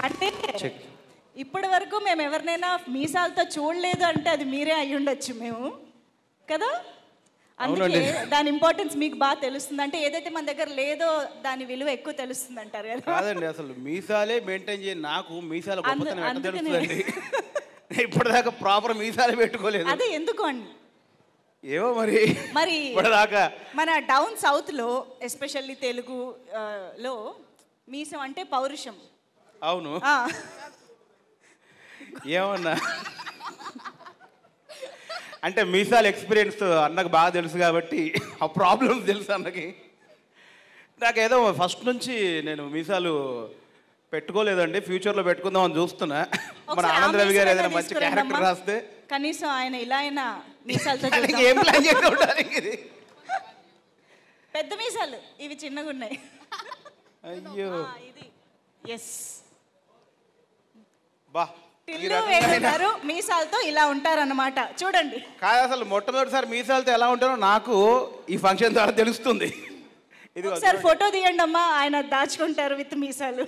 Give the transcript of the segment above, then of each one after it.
అంటే ఇప్పటి వరకు మేము ఎవరినైనా మీసాలతో చూడలేదు అంటే అది మీరే అయ్యి ఉండొచ్చు మేము కదా. అందుకే దాని ఇంపార్టెన్స్ మీకు బాగా తెలుస్తుంది. అంటే ఏదైతే మన దగ్గర లేదో దాని విలువ ఎక్కువ తెలుస్తుంది అంటారు కదా. కాదండి, అసలు మీసాలే మెయింటైన్ చేయ, నాకు మీసాల గొప్పతనం ఎట్లా తెలుస్తుందండి? ఇప్పటిదాకా ప్రాపర్ మీసాలే పెట్టుకోలేదు. అదే ఎందుకు అండి ఏమో మరి ఇప్పటిదాకా మన డౌన్ సౌత్ లో ఎస్పెషల్లీ తెలుగు లో మీసం అంటే పౌరుషం. అవును, ఏమన్నా అంటే మీసాల ఎక్స్పీరియన్స్ అన్నకు బాగా తెలుసు కాబట్టి ఆ ప్రాబ్లమ్స్ తెలుసు అన్నకి. నాకేదో ఫస్ట్ నుంచి నేను మీసాలు పెట్టుకోలేదండి, ఫ్యూచర్లో పెట్టుకుందామని చూస్తున్నా. మన ఆనంద్ రవి గారు ఏదైనా మంచి క్యారెక్టర్ రాస్తే కనీసం ఆయన ఇలా అయినా మీసాలతో ఏం ప్లాన్ చేస్తూ ఉండాలి. ఇది పెద్ద మీసాలు, ఇవి చిన్నగా ఉన్నాయి. అయ్యో ఇది ఎస్ బా గారు మీసాలతో ఇలా ఉంటారన్నమాట. చూడండి, కాదు అసలు మొట్టమొదటిసారి మీసాలతో ఎలా ఉంటారో నాకు ఈ ఫంక్షన్ ద్వారా తెలుస్తుంది. ఇది ఒకసారి ఫోటో తీయండి అమ్మా, ఆయన దాచుకుంటారు విత్ మీసాలు.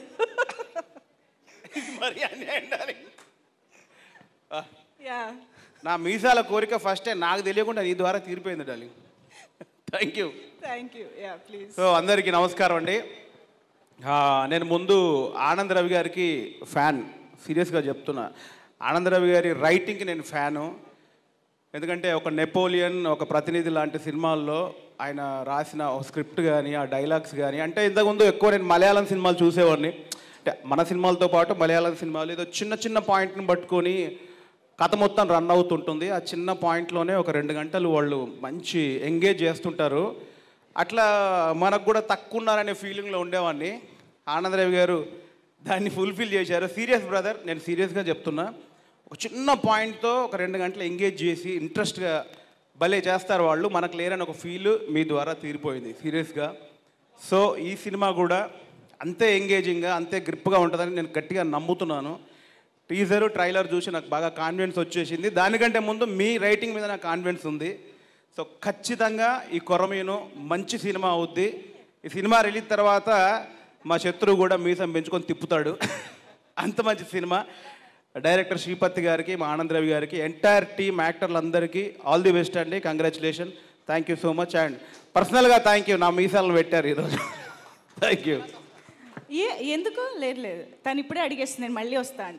నా మీసాల కోరిక ఫస్టే నాకు తెలియకుండా నీ ద్వారా తీరిపోయింది darling. Thank you. Please. So అందరికీ నమస్కారం అండి. నేను ముందు ఆనంద్ రవి గారికి ఫ్యాన్, సీరియస్గా చెప్తున్నా. ఆనంద్ రవి గారి రైటింగ్కి నేను ఫ్యాను. ఎందుకంటే ఒక నెపోలియన్, ఒక ప్రతినిధి లాంటి సినిమాల్లో ఆయన రాసిన ఒక స్క్రిప్ట్ కానీ, ఆ డైలాగ్స్ కానీ, అంటే ఇంతకుముందు ఎక్కువ నేను మలయాళం సినిమాలు చూసేవాడిని. అంటే మన సినిమాలతో పాటు మలయాళం సినిమాలు ఏదో చిన్న చిన్న పాయింట్ని పట్టుకొని కథ మొత్తం రన్ అవుతుంటుంది. ఆ చిన్న పాయింట్లోనే ఒక 2 గంటలు వాళ్ళు మంచి ఎంగేజ్ చేస్తుంటారు. అట్లా మనకు కూడా తక్కువ ఉన్నారనే ఫీలింగ్లో ఉండేవాడిని. ఆనంద్ రవి గారు దాన్ని ఫుల్ఫిల్ చేశారు. సీరియస్ బ్రదర్, నేను సీరియస్గా చెప్తున్నా. ఒక చిన్న పాయింట్తో ఒక 2 గంటలు ఎంగేజ్ చేసి ఇంట్రెస్ట్గా భలే చేస్తారు వాళ్ళు. మనకు లేరని ఒక ఫీల్ మీ ద్వారా తీరిపోయింది సీరియస్గా. సో ఈ సినిమా కూడా అంతే ఎంగేజింగ్గా, అంతే గ్రిప్గా ఉంటుందని నేను గట్టిగా నమ్ముతున్నాను. టీజరు, ట్రైలర్ చూసి నాకు బాగా కాన్ఫిడెన్స్ వచ్చేసింది. దానికంటే ముందు మీ రైటింగ్ మీద నాకు కాన్ఫిడెన్స్ ఉంది. సో ఖచ్చితంగా ఈ కొరమేను మంచి సినిమా అవుద్ది. ఈ సినిమా రిలీజ్ తర్వాత మా శత్రు కూడా మీసం పెంచుకొని తిప్పుతాడు. అంత మంచి సినిమా. డైరెక్టర్ శ్రీపతి గారికి, మా ఆనంద్ రవి గారికి, ఎంటైర్ టీమ్ యాక్టర్లందరికీ ఆల్ ది బెస్ట్ అండి. Congratulation. Thank you so much. And పర్సనల్గా థ్యాంక్ యూ, నా మీసాలను పెట్టారు ఈరోజు. Thank you. ఎందుకు లేదు, తను ఇప్పుడే అడిగేస్తుంది, నేను మళ్ళీ వస్తా అంట.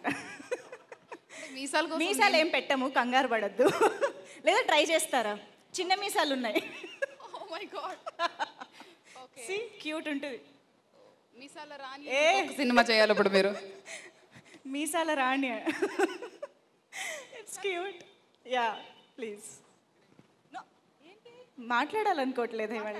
మీసాలు ఏం పెట్టాము, కంగారు పడద్దు. లేదా ట్రై చేస్తారా? చిన్న మీసాలు ఉన్నాయి. క్యూట్ ఉంటుంది. మీసాల రాణి సినిమా చేయాలి ఇప్పుడు మీరు. మీసాల రాణి, ఇట్స్ క్యూట్. Ya please. మాట్లాడాలనుకోవట్లేదు ఇవాళ.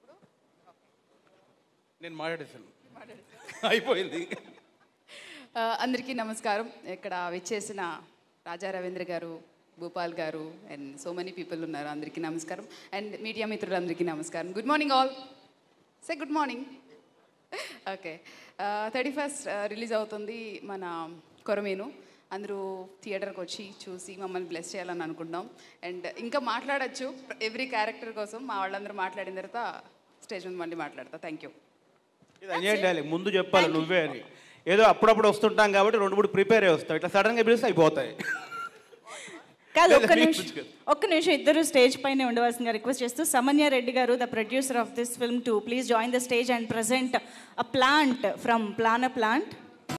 నేను మాట్లాడేసాను, అయిపోయింది. అందరికీ నమస్కారం. ఇక్కడ విచ్చేసిన రాజా రవీంద్ర గారు, భూపాల్ గారు అండ్ సో మెనీ పీపుల్ ఉన్నారు. అందరికీ నమస్కారం. అండ్ మీడియా మిత్రులందరికీ నమస్కారం. Good morning all. Say good morning. Okay, 31st release అవుతుంది మన కొరమేను. అందరూ థియేటర్కి వచ్చి చూసి మమ్మల్ని బ్లెస్ చేయాలని అనుకుంటున్నాం. అండ్ ఇంకా మాట్లాడచ్చు ఎవ్రీ క్యారెక్టర్ కోసం. మా వాళ్ళందరూ మాట్లాడిన తర్వాత స్టేజ్ మీద మళ్ళీ మాట్లాడతా. Thank you. ముందు చెప్పాలి నువ్వే అని. ఏదో అప్పుడప్పుడు వస్తుంటాం కాబట్టి 2-3 ప్రిపేర్ అయ్యి వస్తాం. ఇట్లా సడన్గా పిలిస్తే అయిపోతాయి. కాదు, ఒక్క నిమిషం ఇద్దరు స్టేజ్ పైన ఉండవలసిందిగా రిక్వెస్ట్ చేస్తూ, సమన్య రెడ్డి గారు, the producer of this film, to please join the stage and present a plant from plant.